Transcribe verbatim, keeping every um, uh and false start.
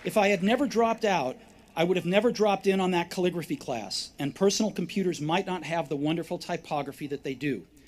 If I had never dropped out, I would have never dropped in on that calligraphy class, and personal computers might not have the wonderful typography that they do.